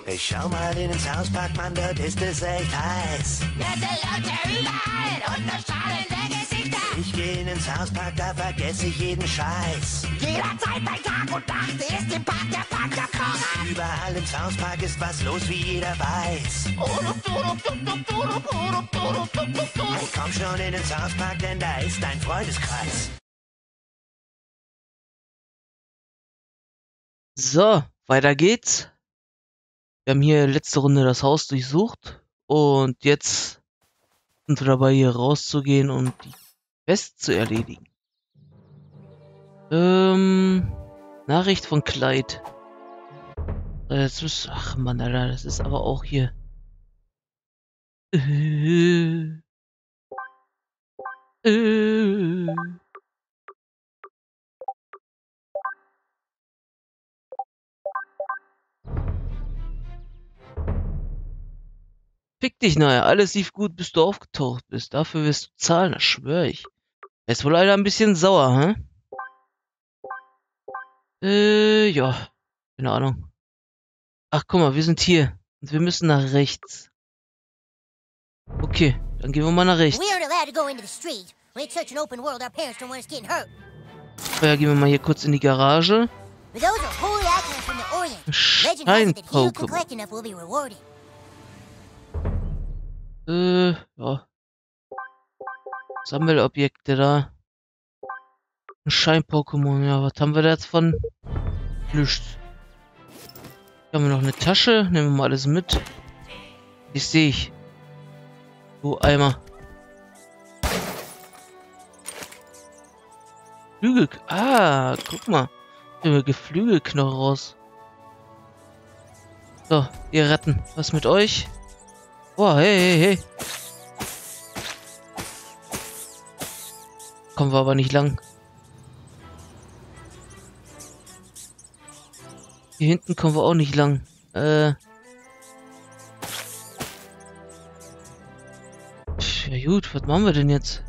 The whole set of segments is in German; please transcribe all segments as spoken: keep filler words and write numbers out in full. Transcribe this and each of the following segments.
Ich schau mal in ins Hauspark, Mann, dort ist es echt heiß. Nette Leute überall und das strahlende Gesichter. Ich geh ins Hauspark, da vergesse ich jeden Scheiß. Jederzeit bei Tag und Nacht ist im Park der Fun gekommen. Überall ins Hauspark ist was los, wie jeder weiß. Hey, komm schon in ins Hauspark, denn da ist ein Freundeskreis. So, weiter geht's. Wir haben hier letzte Runde das Haus durchsucht und jetzt sind wir dabei, hier rauszugehen und die Quest zu erledigen. Ähm, Nachricht von Clyde. Äh, Jetzt ist, ach Mann, Alter, das ist aber auch hier. Äh, äh. Fick dich, naja, alles lief gut, bis du aufgetaucht bist. Dafür wirst du zahlen, das schwöre ich. Er ist wohl leider ein bisschen sauer, hä? Äh, ja. Keine Ahnung. Ach, guck mal, wir sind hier. Und wir müssen nach rechts. Okay, dann gehen wir mal nach rechts. We aren't allowed to go into the street. When it's such an open world, our parents don't want us getting hurt. Vorher gehen wir mal hier kurz in die Garage. But those are holy icons from the Orient. Legend has it that he who can Schein-Pokémon. collect enough will be rewarded. Äh, ja. Sammelobjekte da. Ein Schein-Pokémon, ja, was haben wir da jetzt von? Nichts. Hier haben wir noch eine Tasche, nehmen wir mal alles mit. Die sehe ich. Du Eimer. Flügel. Ah, guck mal. Hier haben wir Geflügelknochen raus. So, ihr Ratten. Was mit euch? Oh, hey, hey, hey. Kommen wir aber nicht lang. Hier hinten kommen wir auch nicht lang. Äh. Pff, ja gut, was machen wir denn jetzt?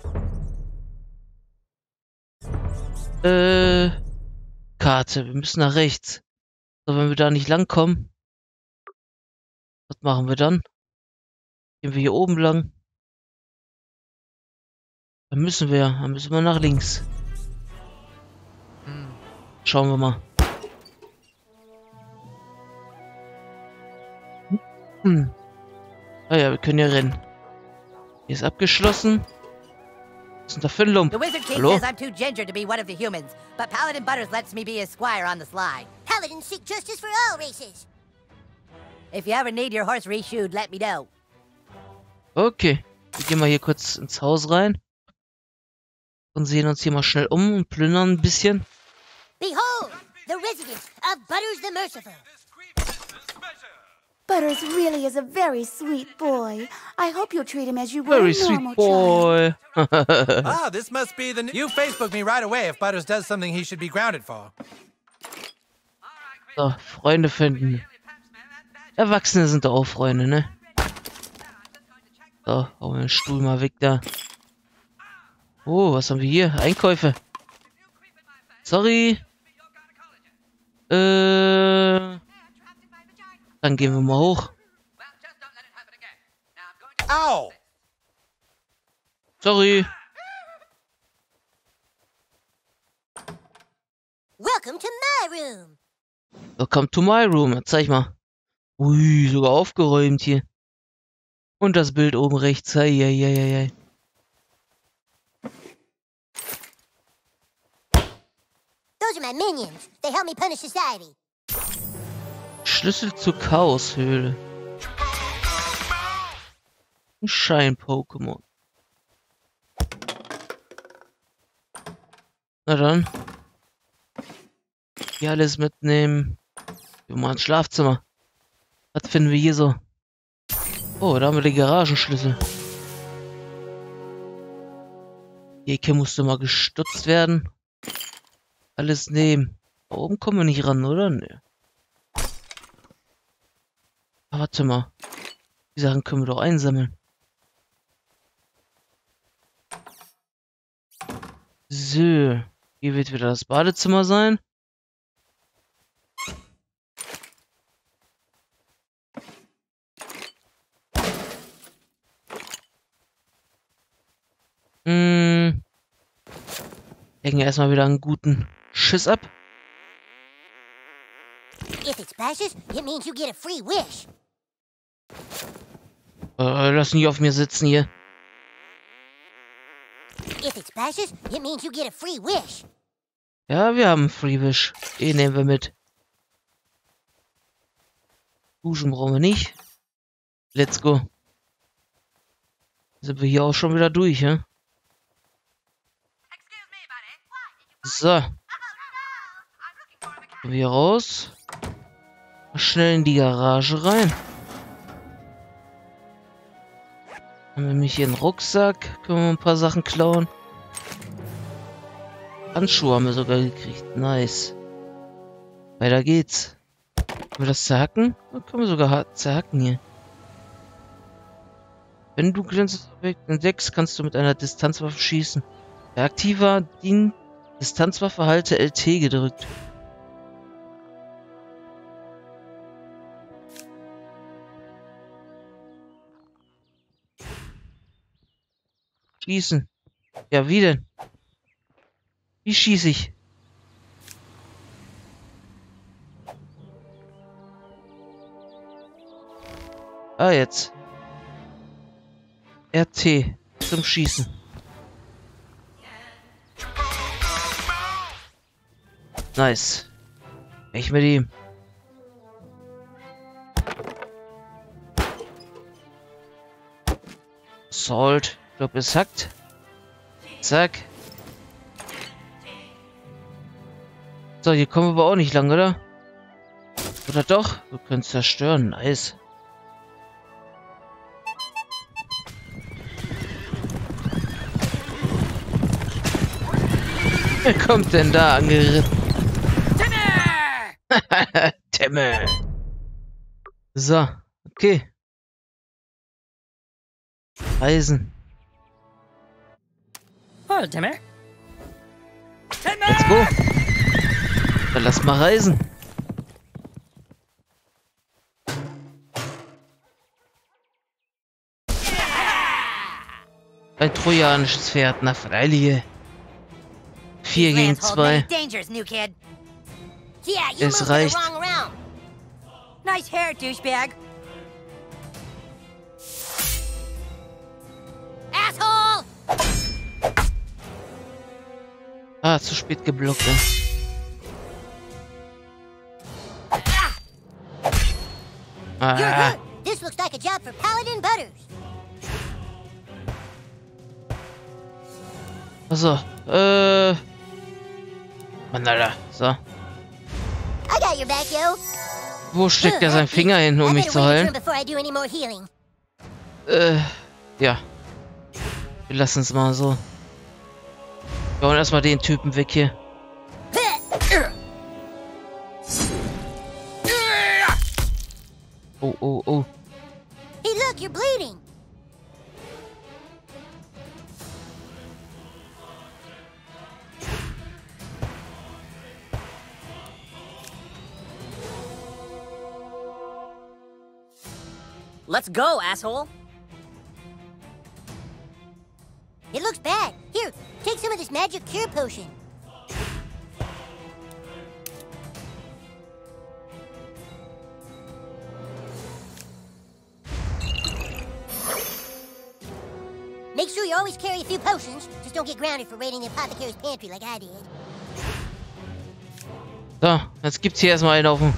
Äh. Karte, wir müssen nach rechts. So, wenn wir da nicht lang kommen. Was machen wir dann? Gehen wir hier oben lang? Dann müssen wir, dann müssen wir nach links. Schauen wir mal. Hm. Ah ja, wir können ja rennen. Hier ist abgeschlossen. Was ist denn da für ein Lump? The Wizard King Hallo? says I'm too ginger to be one of the humans, but Paladin Butters lets me be his squire on the sly. Paladins seek justice for all races. If you ever need your horse reshoed, let me know. Okay. Wir gehen mal hier kurz ins Haus rein. Und sehen uns hier mal schnell um und plündern ein bisschen. Behold, the residence of Butters the Merciful. Butters really is a very sweet boy. I hope you'll treat him as you would Very a sweet normal child. boy. Ah, this must be the new... You Facebook me right away if Butters does something he should be grounded for. So, Freunde finden. Erwachsene sind auch Freunde, ne? So, hauen wir den Stuhl mal weg da. Oh, was haben wir hier? Einkäufe. Sorry. Äh. Dann gehen wir mal hoch. Ow! Sorry. Welcome to my room. Welcome to my room. Zeig mal. Ui, sogar aufgeräumt hier. Und das Bild oben rechts. Ei, ei, ei, ei, ei. Those are my minions. They help me punish society. Schlüssel zur Chaoshöhle. Ein Schein-Pokémon. Na dann. Hier alles mitnehmen. Wir mal ins Schlafzimmer. Was finden wir hier so? Oh, da haben wir den Garagenschlüssel. Die Ecke musste mal gestutzt werden. Alles nehmen. Da oben kommen wir nicht ran, oder? Ne. Ah, warte mal. Die Sachen können wir doch einsammeln. So. Hier wird wieder das Badezimmer sein. Hm. Legen wir erstmal wieder einen guten Schiss ab. If it splashes, it means you get a free wish. Äh, lass nicht auf mir sitzen hier. If it splashes, it means you get a free wish. Ja, wir haben Free Wish. Den nehmen wir mit. Duschen brauchen wir nicht. Let's go. Sind wir hier auch schon wieder durch, ja? So. Gehen wir hier raus. Mal schnell in die Garage rein. Haben wir nämlich hier einen Rucksack. Können wir ein paar Sachen klauen. Handschuhe haben wir sogar gekriegt. Nice. Weiter geht's. Können wir das zerhacken? Dann können wir sogar zerhacken hier. Wenn du glänzendes Objekt entdeckst, kannst du mit einer Distanzwaffe schießen. Bei aktiver Dien Distanzwaffe halte L T gedrückt. Schießen. Ja, wie denn? Wie schieße ich? Ah, jetzt. R T zum Schießen. Nice. Ich mit ihm. Salt. Ich glaube, es hackt. Zack. So, hier kommen wir aber auch nicht lang, oder? Oder doch? Wir können es zerstören. Nice. Wer kommt denn da angeritten? Timmer! Timmer! So, okay. Reisen. Oh, Timmer. Let's go. Dann lass mal reisen. Ein trojanisches Pferd, na freilich. Vier gegen zwei. Dangers, new kid. Yeah, you Es moved it reicht. the wrong round. Nice hair, douchebag. Asshole! Ah, zu spät geblockt, ne? You're Ah, good. This looks like a job for Paladin Butters. also, äh... Mann, Alter, so. I got your back, yo. Wo steckt er seinen Finger hin, um mich zu heilen? Before I do any more healing. Äh, ja. Wir lassen es mal so. Wir hauen erstmal den Typen weg hier. Oh, oh, oh. Hey, look, you're bleeding. Let's go, asshole. It looks bad. Here, take some of this magic cure potion. Make sure you always carry a few potions. Just don't get grounded for raiding the apothecary's pantry like I did. So, jetzt gibt's hier erstmal einen auf dem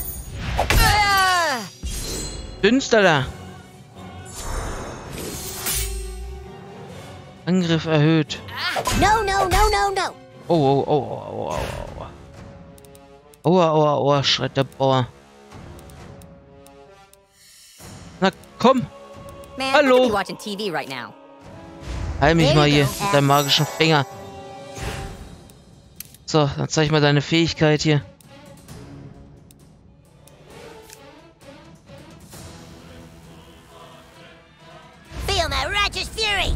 Dünster da. Angriff erhöht. No, no, no, no, no. Oh, oh, oh, oh, oh, oh, oh. Aua, aua, aua, schreit der Bauer. Na komm, Man, Hello. I could be watching T V right now. heil mich There mal you hier go, mit deinem magischen Finger. So, dann zeig mal deine Fähigkeit hier. Feel my righteous fury.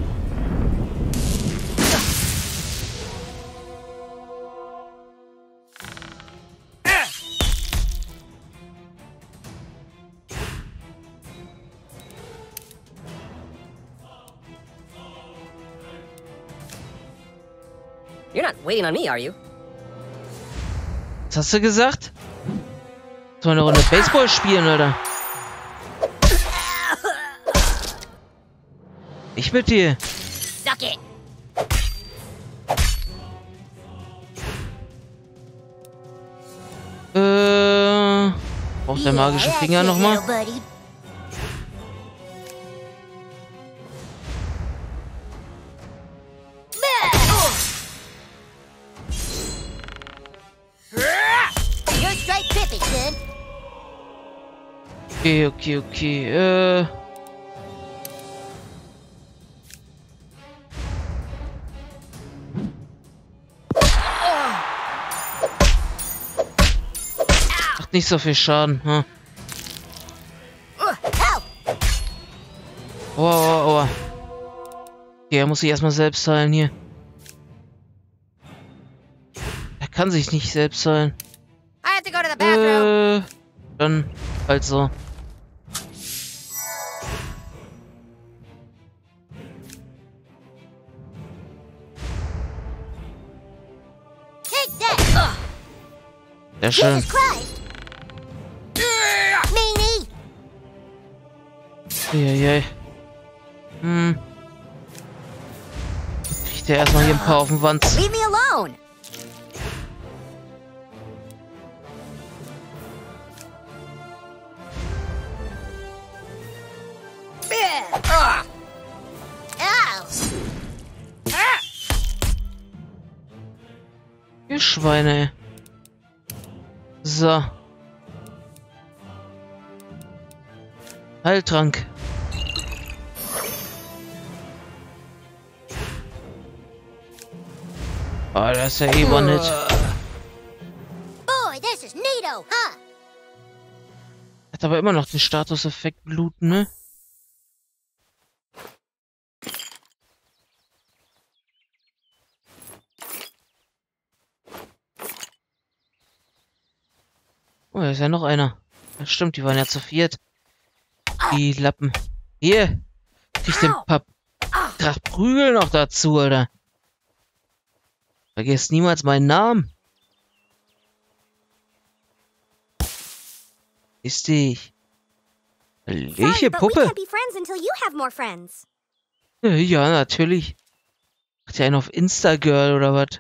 You're not waiting on me, are you? Was hast du gesagt? Sollen wir eine Runde Baseball spielen, oder? Ich mit dir. Suck it. Äh... Braucht der magische Yeah, Finger that's it, nochmal? little buddy. You're straight tripping, son. Okay, okay, okay. Äh... Macht nicht so viel Schaden, hm? Oh, oh, oh. Okay, er muss sich erstmal selbst heilen hier. Er kann sich nicht selbst heilen. I have to go to the bathroom. Äh, dann halt so. Take that. Sehr schön. Jesus Christ. Meanie. Eieiei. Hm. Kriegt der erstmal hier ein paar auf den Wanz. Leave me alone. Ow. Ihr Schweine, ey. So. Heiltrank. Oh, das ist ja eh One-Hit. Boy, this is neato, huh? Hat aber immer noch den Statuseffekt bluten, ne? Oh, da ist ja noch einer. Ja, stimmt, die waren ja zu viert. Die Lappen. Hier. Krieg den Papp. Krach Prügel noch dazu, Alter. Vergesst niemals meinen Namen. Ist dich. Welche Puppe? be friends until you have more friends. Ja, natürlich. Macht ja einen auf Instagirl oder was?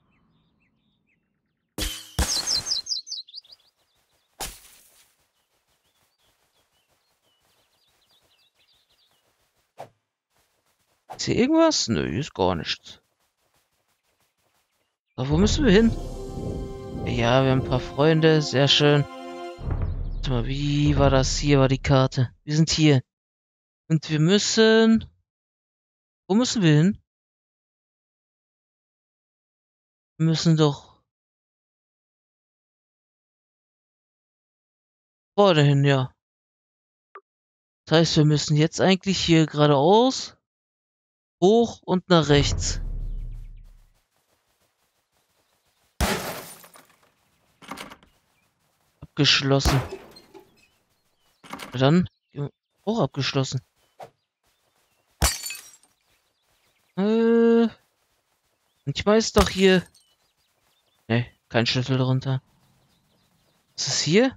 Ist hier irgendwas? Nö, hier ist gar nichts. Aber wo müssen wir hin? Ja, wir haben ein paar Freunde. Sehr schön. Warte mal, wie war das? Hier war die Karte. Wir sind hier. Und wir müssen... Wo müssen wir hin? Wir müssen doch... Vorne hin, ja. Das heißt, wir müssen jetzt eigentlich hier geradeaus, hoch und nach rechts. Abgeschlossen. Dann auch abgeschlossen. Äh. Manchmal ist doch hier. Ne, kein Schlüssel drunter. Was ist hier?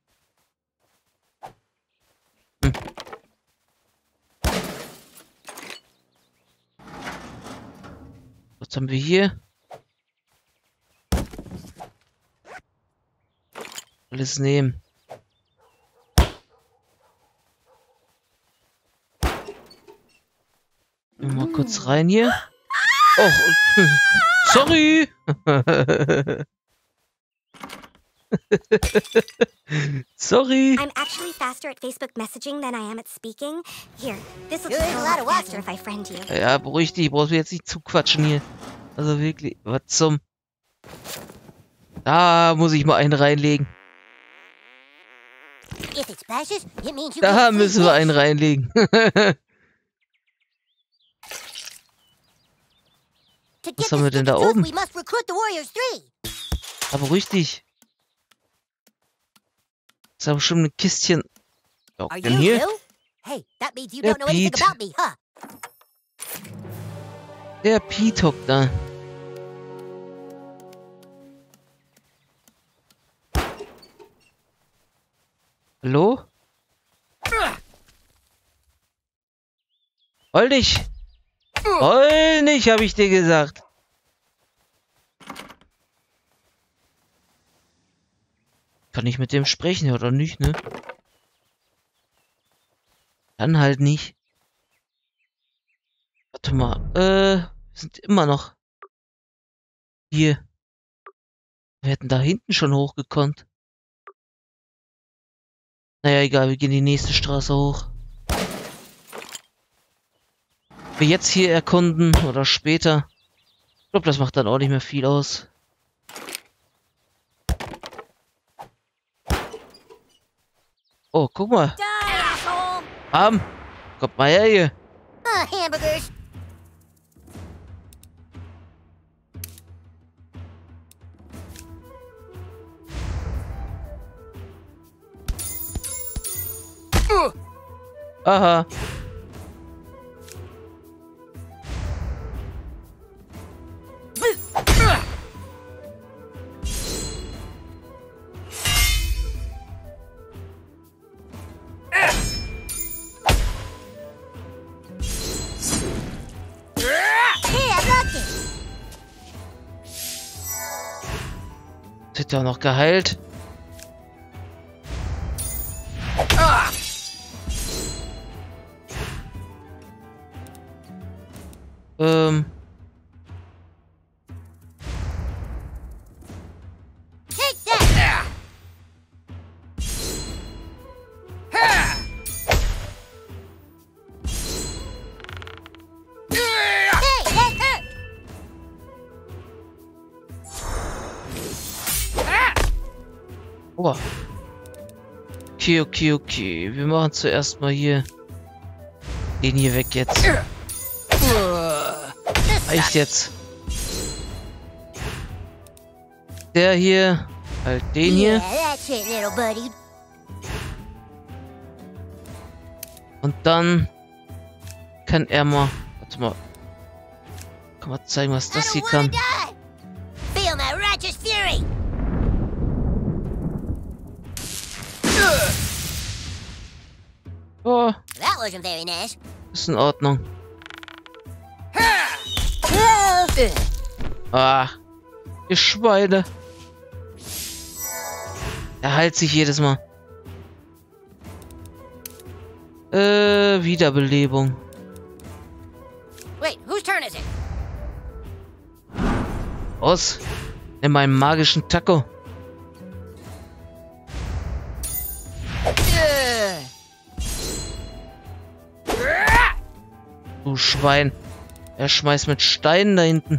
Hm. Was haben wir hier? Alles nehmen. Mal kurz rein hier. Oh, sorry. Sorry. I'm actually faster at Facebook messaging than I am at speaking. Here, this will You're take in a a lot lot of faster if I friend you. Ja, beruhig dich. Brauchst du jetzt nicht zuquatschen hier. Also wirklich. Was zum... Da muss ich mal einen reinlegen. If it splashes, it means you Da get müssen wir einen reinlegen. Was haben wir denn da oben? We must recruit the Warriors three. Aber beruhig dich. Ist aber schon ein Kistchen. Ja, Are denn you hier? new? Hey, that means you Der don't know anything Pete. about me, huh? Der Pete hockt da. Hallo? Heul nicht! Heul nicht, habe ich dir gesagt. Kann ich mit dem sprechen oder nicht, ne? Dann halt nicht. Warte mal, äh, wir sind immer noch hier. Wir hätten da hinten schon hochgekonnt. Naja, egal, wir gehen die nächste Straße hoch. Wir jetzt hier erkunden oder später. Ich glaube, das macht dann auch nicht mehr viel aus. Oh, guck mal. Die, asshole! Arm, kommt mal her hier. Uh, hamburgers. Aha. Hey, I blocked it. Das wird ja auch noch geheilt. Ähm. Take that. Hey, that hurt. Oh. Okay, okay, okay. Wir machen zuerst mal hier den hier weg jetzt. Reicht jetzt. Der hier, halt den hier. Yeah, that's it, little buddy. Und dann kann er mal. Warte mal. Kann mal zeigen, was das I hier don't wanna kann. die. Feel my righteous fury. Oh, That wasn't very nice. ist in Ordnung. Whoa. Ah, ihr Schweine. Er heilt sich jedes Mal. Äh, Wiederbelebung. Wait, whose turn is it? Aus. Nimm meinen magischen Taco. Du Schwein. Er schmeißt mit Steinen da hinten.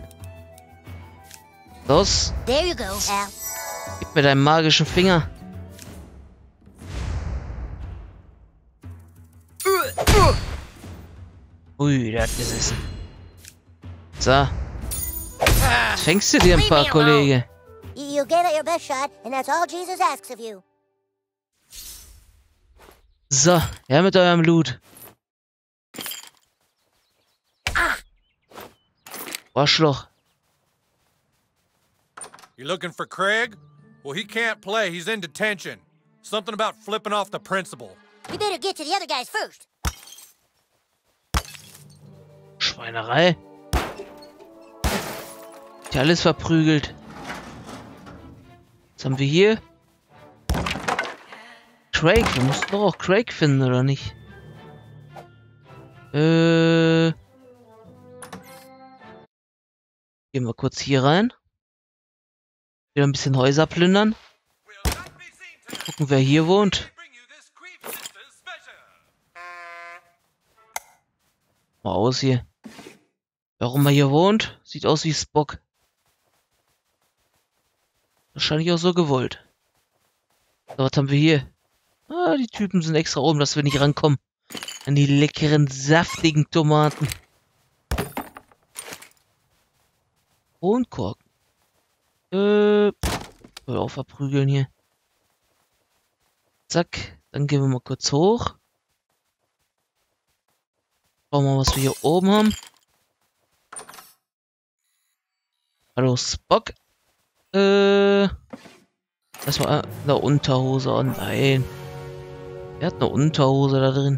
Los, There you go, Al. gib mir deinen magischen Finger. Ui, der hat gesessen. So. Jetzt fängst du dir ein paar, Kollege. You you gave it your best shot, and that's all Jesus asks of you. So, her mit eurem Loot. Arschloch. You looking for Craig? Well, he can't play. He's in detention. Something about flipping off the principal. We better get to the other guys first. Schweinerei. Ist ja alles verprügelt. Was haben wir hier? Craig. Wir mussten doch auch Craig finden, oder nicht? Äh... Gehen wir kurz hier rein. Wieder ein bisschen Häuser plündern. Gucken, wer hier wohnt. Mal aus hier. Warum er hier wohnt? Sieht aus wie Spock. Wahrscheinlich auch so gewollt. So, was haben wir hier? Ah, die Typen sind extra oben, dass wir nicht rankommen. An die leckeren, saftigen Tomaten. Kronkorken. Äh, hör auf, verprügeln hier. Zack, dann gehen wir mal kurz hoch. Schauen wir mal, was wir hier oben haben. Hallo, Spock. Äh, erstmal eine Unterhose. Oh nein. Er hat eine Unterhose da drin.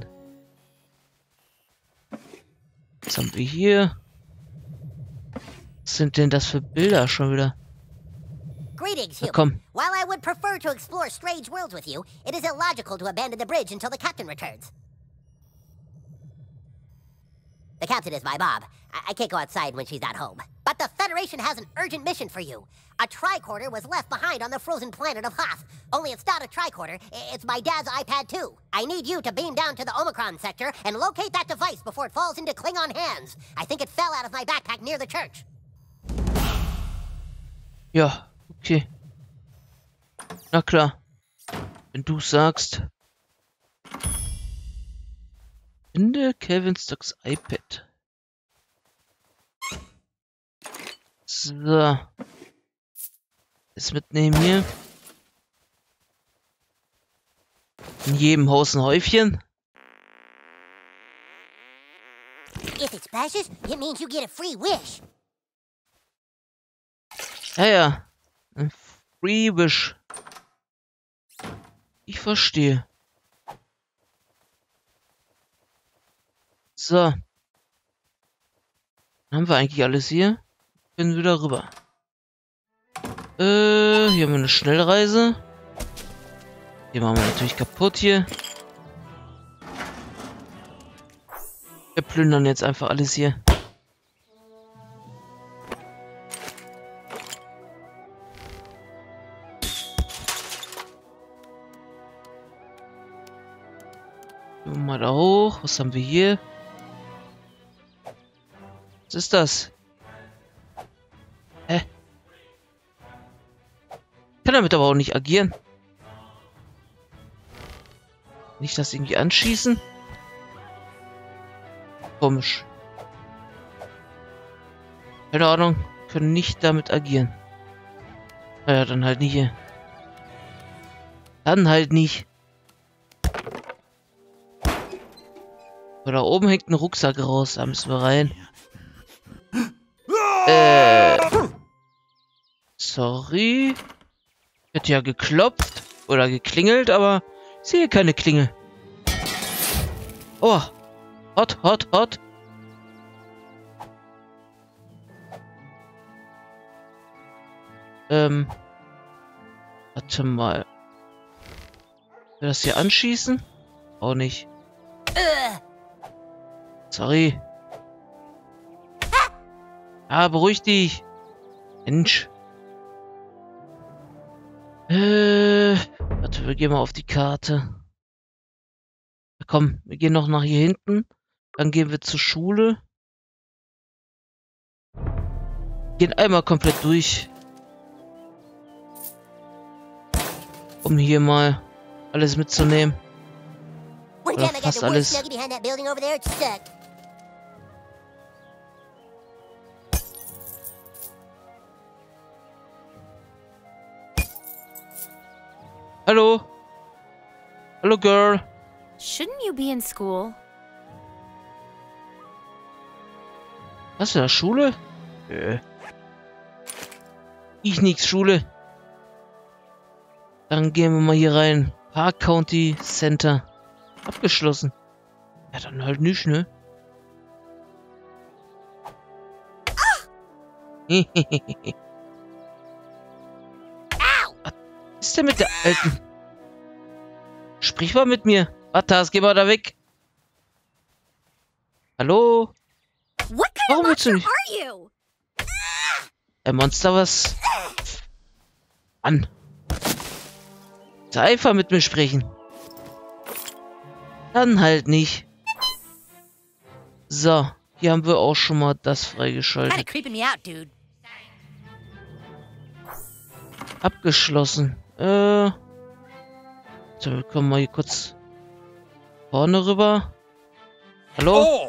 Was haben wir hier? Was sind denn das für Bilder schon wieder? Greetings, Na human. komm. While I would prefer to explore strange worlds with you, it is illogical to abandon the bridge until the captain returns. The captain is my mom. I, I can't go outside when she's not home. But the Federation has an urgent mission for you. A tricorder was left behind on the frozen planet of Hoth. Only it's not a tricorder, i- it's my dad's iPad too. I need you to beam down to the Omicron sector and locate that device before it falls into Klingon hands. I think it fell out of my backpack near the church. Ja, okay. Na klar. Wenn du sagst. Finde Kevin Stocks iPad. So. Jetzt mitnehmen hier. In jedem Haus ein Häufchen. If it splashes, it means you get a free wish. Ja, ja. Ein Free Wish. Ich verstehe. So. Dann haben wir eigentlich alles hier. Können wieder rüber. Äh, hier haben wir eine Schnellreise. Die machen wir natürlich kaputt hier. Wir plündern jetzt einfach alles hier. Gehen wir mal da hoch. Was haben wir hier? Was ist das? Hä? Ich kann damit aber auch nicht agieren. Nicht das irgendwie anschießen? Komisch. Keine Ahnung. Können nicht damit agieren. Naja, dann halt nicht hier. Dann halt nicht. Aber da oben hängt ein Rucksack raus. Da müssen wir rein. Äh. Sorry. Ich hätte ja geklopft. Oder geklingelt, aber ich sehe keine Klingel. Oh. Hot, hot, hot. Ähm. Warte mal. Will das hier anschießen? Auch nicht. Sorry. Ah, beruhig dich. Mensch. Äh. Warte, wir gehen mal auf die Karte. Komm, wir gehen noch nach hier hinten. Dann gehen wir zur Schule. Gehen einmal komplett durch. Um hier mal alles mitzunehmen. One Oder time I got fast the worst alles. snuggie behind that building over there, it stuck. Hallo? Hallo, Girl. Shouldn't you be in school? Was, in der Schule? Äh. Ich nix Schule. Dann gehen wir mal hier rein. Park County Center. Abgeschlossen. Ja, dann halt nicht, ne? Was ist denn mit der Alten? Sprich mal mit mir. Atas, geh mal da weg. Hallo? What kind Warum of willst du monster nicht? are you? Ein Monster, was? Mann. Sei einfach mit mir sprechen. Dann halt nicht. So, hier haben wir auch schon mal das Kinda freigeschaltet. creeping me out, dude. Abgeschlossen. Äh. So, wir kommen mal hier kurz vorne rüber. Hallo? Oh!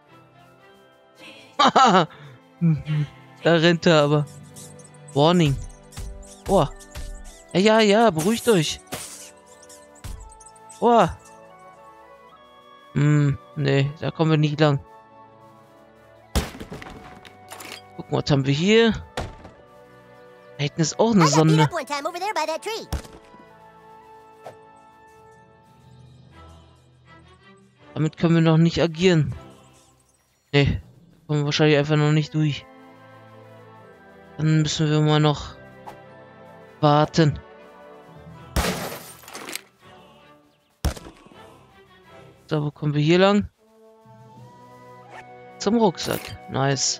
Da rennt er aber. Warning. Oh. Ja, ja, ja, beruhigt euch. Oh. Hm, nee, da kommen wir nicht lang. Gucken, was haben wir hier? Da hinten ist auch eine I got beat Sonde. up one time over there by that tree. Damit können wir noch nicht agieren. Nee, kommen wir wahrscheinlich einfach noch nicht durch. Dann müssen wir mal noch warten. So, wo kommen wir hier lang? Zum Rucksack. Nice.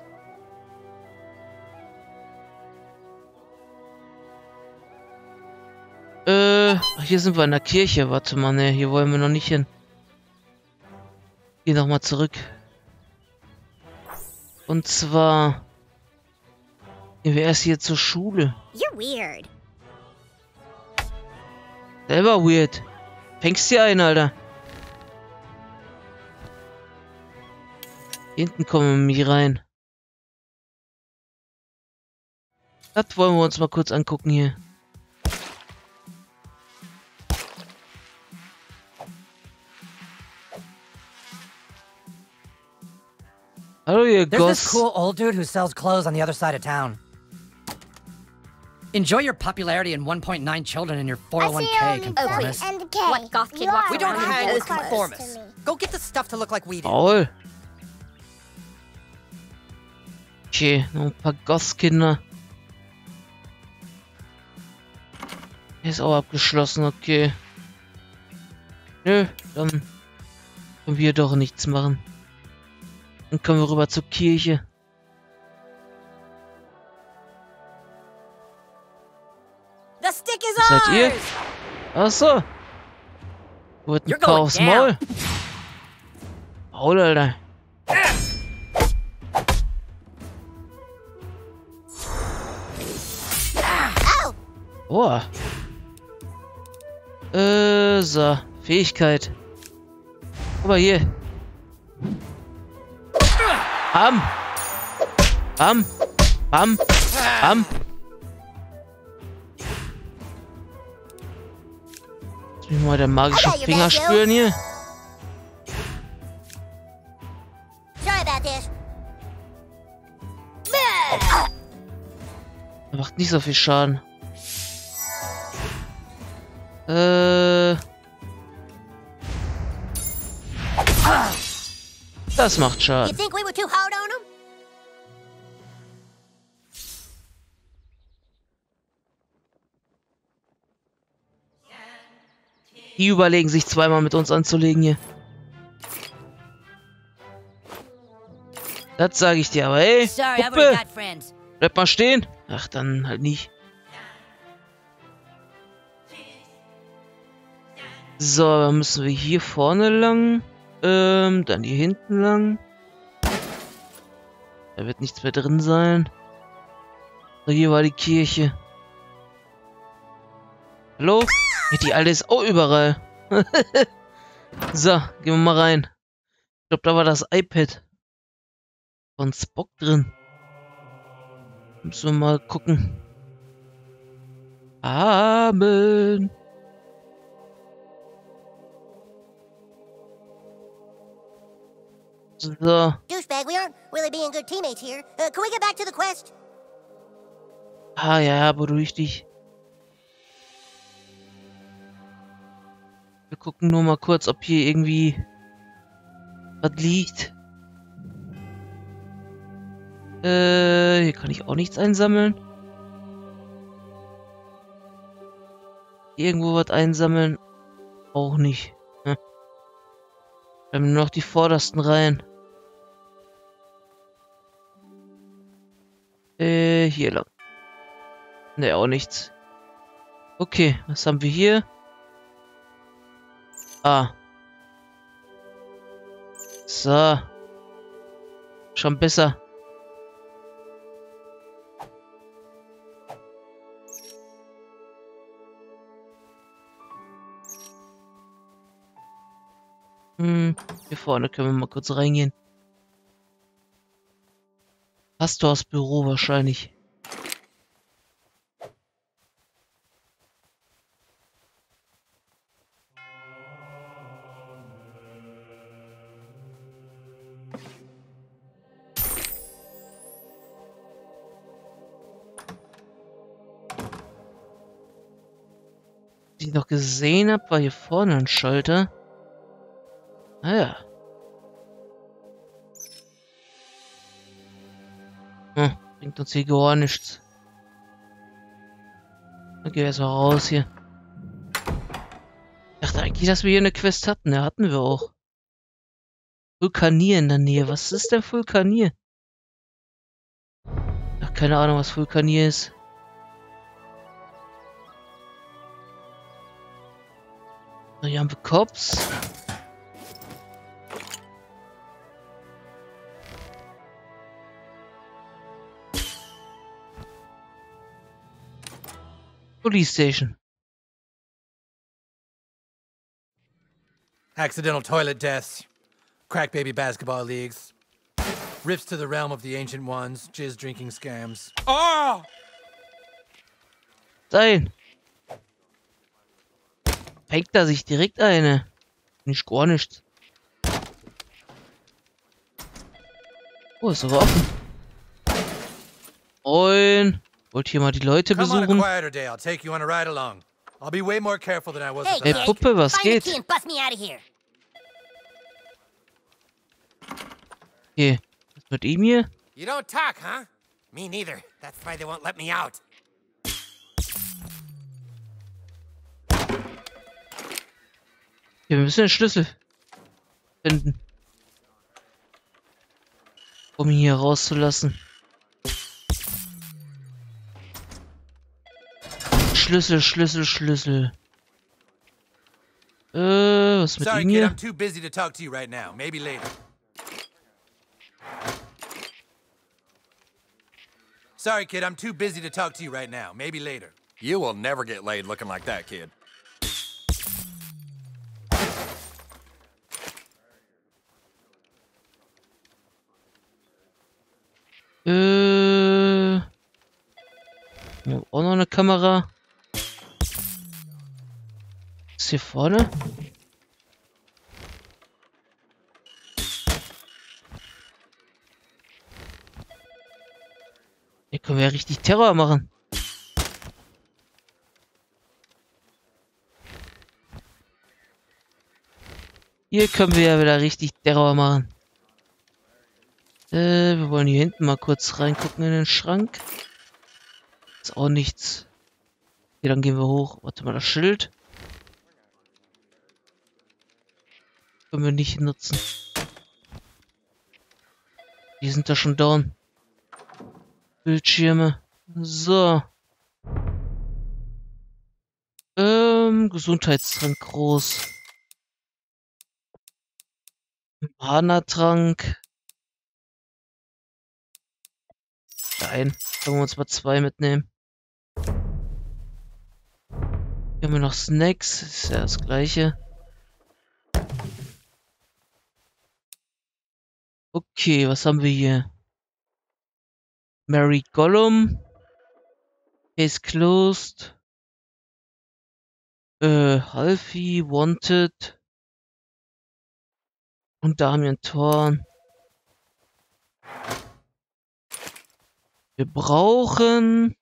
Äh, ach, hier sind wir in der Kirche. Warte mal, ne, hier wollen wir noch nicht hin. Geh nochmal zurück. Und zwar gehen wir erst hier zur Schule. You're weird. Selber weird. Fängst dir ein, Alter. Hier hinten kommen wir rein. Das wollen wir uns mal kurz angucken hier. Hallo, ihr There's this Goss. cool old dude who sells clothes on the other side of town. Enjoy your popularity and one point nine children in your four oh one K, conformist. And K. What goth kid walks We don't around hang and with does conformists. to me? Go get the stuff to look like we do. Paul. Okay, noch ein paar Gosskinder. Hier ist auch abgeschlossen, okay. Nö, dann können wir doch nichts machen. Dann können wir rüber zur Kirche. The stick is Was seid ihr? ours! Ach so. Wurde You're ein paar going aufs down. Maul. Maul, Alter. Oh. Äh, so. Fähigkeit. Aber hier. Bam. Bam. Bam. Bam. Lass mich mal der magische I got your Finger back, Joe. spüren hier. Sorry about this. Er macht nicht so viel Schaden. Äh. Das macht You Schaden. think we were too hard on him? Die überlegen sich zweimal mit uns anzulegen hier. Das sage ich dir, aber ey, Sorry, I've already Puppe, got friends. bleib mal stehen. Ach, dann halt nicht. So, dann müssen wir hier vorne lang. Ähm, dann hier hinten lang. Da wird nichts mehr drin sein. So, hier war die Kirche. Hallo? Ja, die alte ist auch überall. So, gehen wir mal rein. Ich glaube, da war das iPad von Spock drin. Müssen wir mal gucken. Amen. So. Douchebag, we aren't really being good teammates here. Uh, can we get back to the quest? Ah ja, ja, beruhig dich. Wir gucken nur mal kurz, ob hier irgendwie was liegt. Äh, hier kann ich auch nichts einsammeln. Irgendwo was einsammeln. Auch nicht. Hm. Wir haben nur noch die vordersten Reihen. Äh, hier lang. Ne, auch nichts. Okay, was haben wir hier? Ah. So. Schon besser. Hm, hier vorne können wir mal kurz reingehen. Pastors Büro wahrscheinlich. Was ich noch gesehen habe, war hier vorne ein Schalter. Ah ja. Hm, bringt uns hier gar nichts. Dann gehen wir erstmal raus hier. Ich dachte eigentlich, dass wir hier eine Quest hatten. Ja, hatten wir auch. Vulkanier in der Nähe. Was ist denn Vulkanier? Ach, keine Ahnung, was Vulkanier ist. So, hier haben wir Cops. Police Station. Accidental toilet deaths, crack baby basketball leagues, rifts to the realm of the ancient ones, jizz drinking scams. Oh! Sein. Fängt da sich direkt eine. Nicht gar nichts. Oh, ist aber offen. Moin. Wollt hier mal die Leute Come on a besuchen? quieter day, I'll take you on a ride along. I'll be way more careful than I was Hey, with the Ey, last. Puppe, was Find the geht? key and bust me out of here. Okay. Was mit ihm hier? You don't talk, huh? Me neither. That's why they won't let me out. Ja, wir müssen den Schlüssel finden. Um ihn hier rauszulassen. Schlüssel, Schlüssel, Schlüssel. Äh, was mit Sorry, ihm kid, hier? I'm too busy to talk to you right now. Maybe later. Sorry, kid, I'm too busy to talk to you right now. Maybe later. You will never get laid looking like that, kid. Äh. Ja, auch noch eine Kamera. Ist hier vorne? Hier können wir ja richtig Terror machen. Hier können wir ja wieder richtig Terror machen. Äh, wir wollen hier hinten mal kurz reingucken in den Schrank. Ist auch nichts. Okay, dann gehen wir hoch. Warte mal, das Schild. Können wir nicht nutzen. Die sind da schon down. Bildschirme. So. Ähm, Gesundheitstrank groß. Mana-Trank. Nein, können wir uns mal zwei mitnehmen. Hier haben wir noch Snacks. Ist ja das gleiche. Okay, was haben wir hier? Mary Gollum. Case closed. Äh, Halfie, Wanted. Und Damian Thorn. Wir brauchen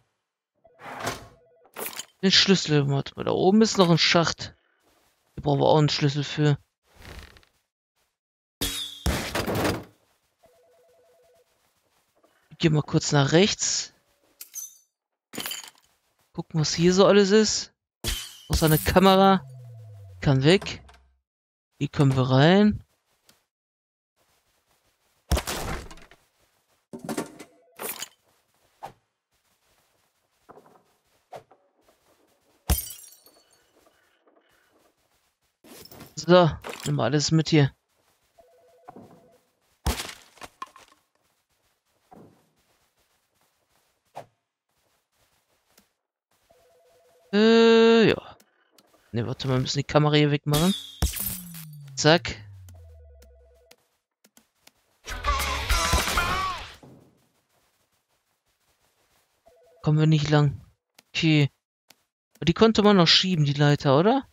den Schlüssel. Warte mal, da oben ist noch ein Schacht. Hier brauchen wir auch einen Schlüssel für. Gehen wir kurz nach rechts. Gucken, was hier so alles ist. Außer eine Kamera. Kann weg. Hier können wir rein. So, nimm mal alles mit hier. Äh, ja. Ne, warte mal, wir müssen die Kamera hier wegmachen. Zack. Kommen wir nicht lang. Okay. Aber die konnte man noch schieben, die Leiter, oder?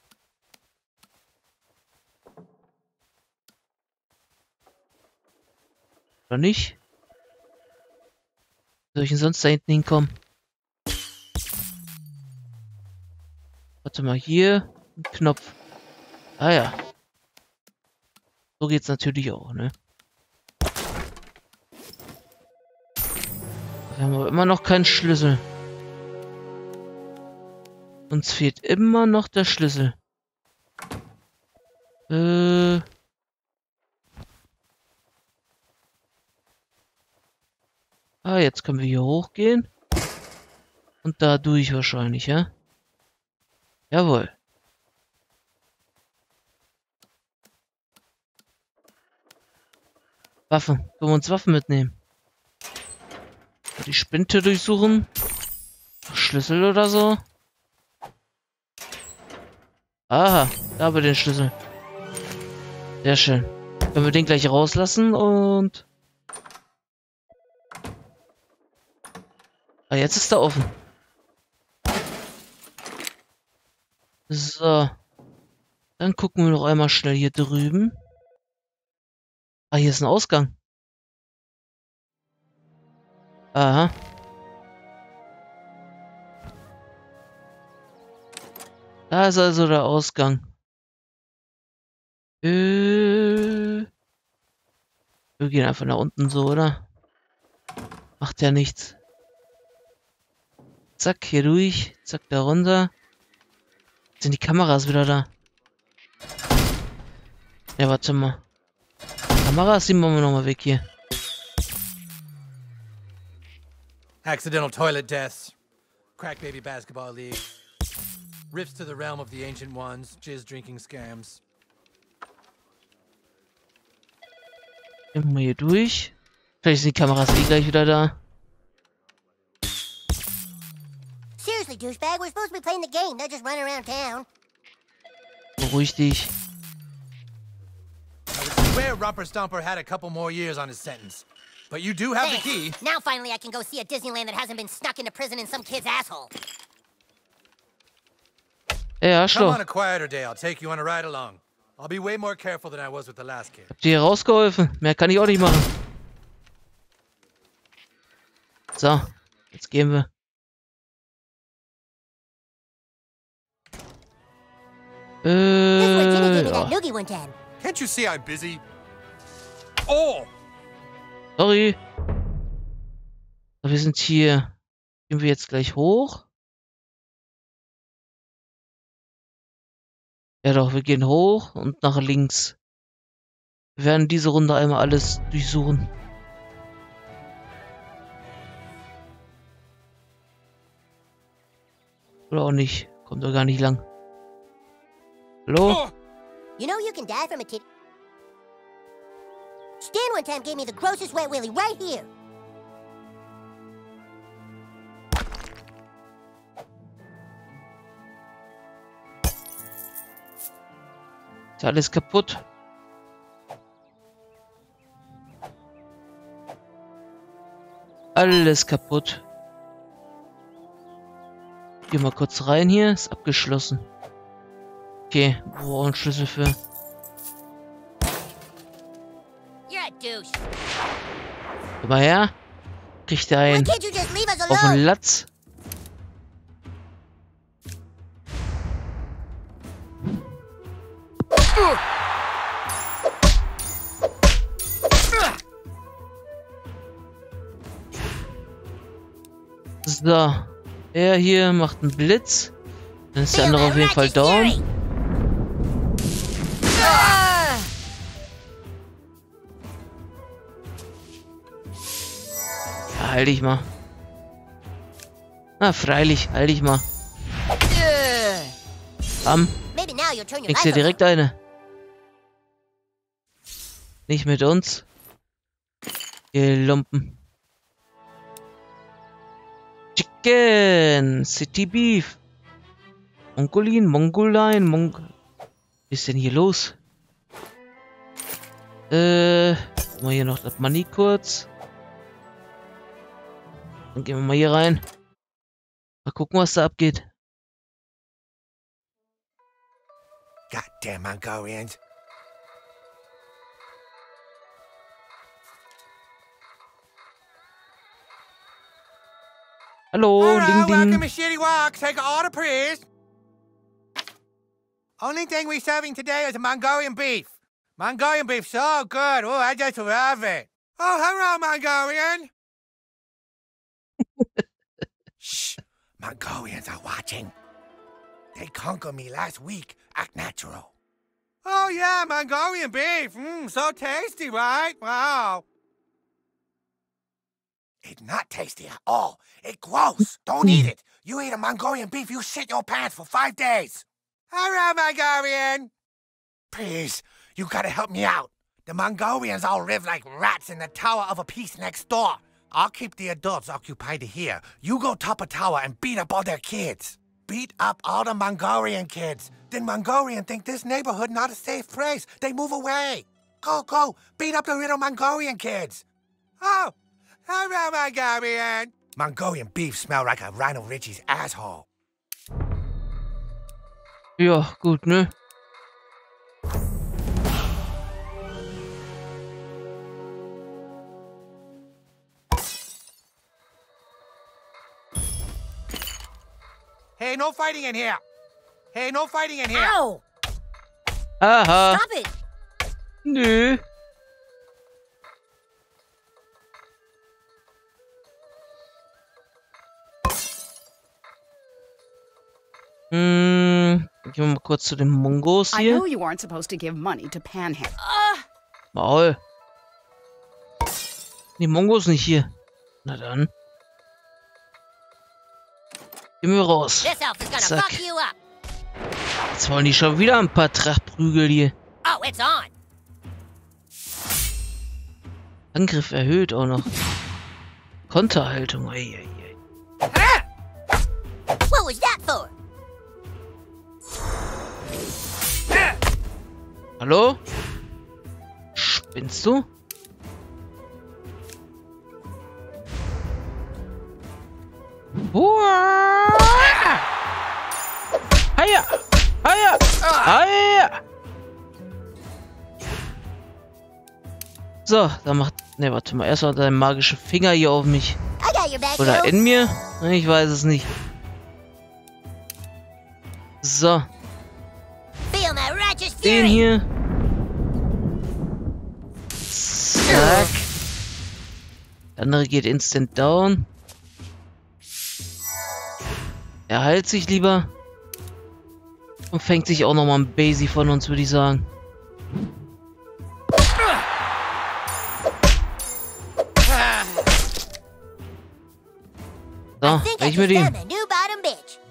Oder nicht? Soll ich denn sonst da hinten hinkommen? Warte mal, hier. Ein Knopf. Ah ja. So geht's natürlich auch, ne? Wir haben aber immer noch keinen Schlüssel. Uns fehlt immer noch der Schlüssel. Äh... Ah, jetzt können wir hier hochgehen. Und da durch wahrscheinlich, ja? Jawohl. Waffen. Können wir uns Waffen mitnehmen? Die Spinte durchsuchen. Schlüssel oder so. Aha, da haben wir den Schlüssel. Sehr schön. Können wir den gleich rauslassen und... Ah, jetzt ist er offen. So. Dann gucken wir noch einmal schnell hier drüben. Ah, hier ist ein Ausgang. Aha. Da ist also der Ausgang. Äh, wir gehen einfach nach unten so, oder? Macht ja nichts. Zack, hier durch. Zack, da runter. Jetzt sind die Kameras wieder da. Ja, warte mal. Kameras, die machen wir nochmal weg hier. Accidental toilet deaths. Crack baby basketball league. Rifts to the realm of the ancient ones. Jizz drinking scams. Gehen wir hier durch. Vielleicht sind die Kameras eh gleich wieder da. Seriously, douchebag, we're supposed to be playing the game, not just running around town. Beruhig dich. I would swear Rumper Stomper had a couple more years on his sentence. But you do have the key. Now finally I can go see a Disneyland that hasn't been snuck into prison in some kid's asshole. Ey, Come Arschloch. on a quieter day, I'll take you on a ride along. I'll be way more careful than I was with the last kid. Habt ihr hier rausgeholfen? Mehr kann ich auch nicht machen. So, jetzt gehen wir. Äh, ja. Can't you see I'm busy? Oh! Sorry. So, wir sind hier. Gehen wir jetzt gleich hoch? Ja doch, wir gehen hoch und nach links. Wir werden diese Runde einmal alles durchsuchen. Oder auch nicht. Kommt doch gar nicht lang. Hallo? You know you can die from a tit. Stan one time gave me the grossest wet willy right here. Ist alles kaputt? Alles kaputt. Geh mal kurz rein hier. Ist abgeschlossen. Okay, wir brauchen einen Schlüssel für. You're a douche. Komm mal her. Kriegt er einen Why can't you just leave us auf den alone? Latz. So. Er hier macht einen Blitz. Dann ist der andere auf jeden Fall down. Ja, heil dich mal. Na, freilich, heil dich mal. Bam. Maybe now you'll turn your Kriegst dir life direkt eine. Nicht mit uns. Ihr Lumpen. Chicken. City Beef. Mongolin, Mongoline, Mong... Was ist denn hier los? Äh, mal hier noch das Money kurz. Dann gehen wir mal hier rein. Mal gucken, was da abgeht. Goddamn Mongolians. Hallo, Hello, Ding welcome Ding. to Shitty Walk. Take an order, please. Only thing we're serving today is a Mongolian beef. Mongolian beef, so good. Oh, I just love it. Oh, hello, Mongolian. Shh, Mongolians are watching. They conquered me last week. Act natural. Oh, yeah, Mongolian beef. Mmm, so tasty, right? Wow. It's not tasty at all. It's gross. Don't eat it. You eat a Mongolian beef, you shit your pants for five days. Hello, Mongolian. Please, you gotta help me out. The Mongolians all live like rats in the Tower of a Peace next door. I'll keep the adults occupied here. You go top a tower and beat up all their kids. Beat up all the Mongolian kids. Then Mongolian think this neighborhood not a safe place. They move away. Go, go, beat up the little Mongolian kids. Oh, hello, Mongolian. Mongolian beef smell like a Rhino Richie's asshole. Ja, gut, ne? Hey, no fighting in here. Hey, no fighting in here. Ow! Aha. Stop it! Nö. Hm, gehen wir mal kurz zu den Mongos I hier. know you aren't supposed to give money to Panhandle. Maul. Die Mongos nicht hier. Na dann. Gehen wir raus. This elf is gonna Zack. fuck you up. Jetzt wollen die schon wieder ein paar Trachtprügel hier. Oh, it's on. Angriff erhöht auch noch. Konterhaltung. Ei, ei, ei. What was that for? Hallo? Spinnst du? Hua! Heia! Heia! Heia! So, da macht... Ne, warte mal. Erstmal deinen magischen Finger hier auf mich. I got your back, Oder yo. in mir? Ich weiß es nicht. So. Feel my righteous Den fury. hier. Zack. Der andere geht instant down. Er heilt sich lieber. Und fängt sich auch nochmal ein Basie von uns, würde ich sagen. So, weg mit ihm. The new bottom bitch.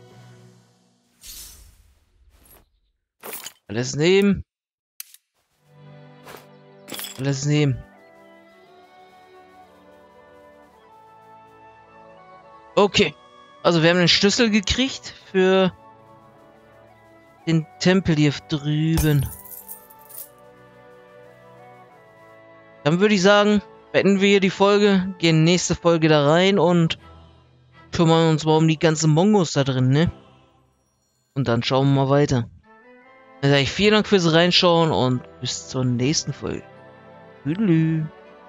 Alles nehmen. Alles nehmen. Okay. Also wir haben den Schlüssel gekriegt für den Tempel hier drüben. Dann würde ich sagen, beenden wir hier die Folge, gehen nächste Folge da rein und kümmern uns mal um die ganzen Mongos da drin, ne? Und dann schauen wir mal weiter. Dann sage ich vielen Dank fürs Reinschauen und bis zur nächsten Folge. Tschüss.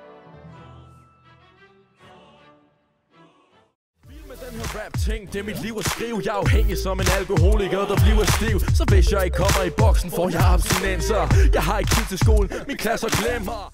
Rap-ting, det er mit liv at skrive. Jeg er afhængig som en alkoholiker, der bliver stiv. Så hvis jeg ikke kommer i boksen, får jeg abstinenser. Jeg har ikke tid til skolen, min klasse glemmer.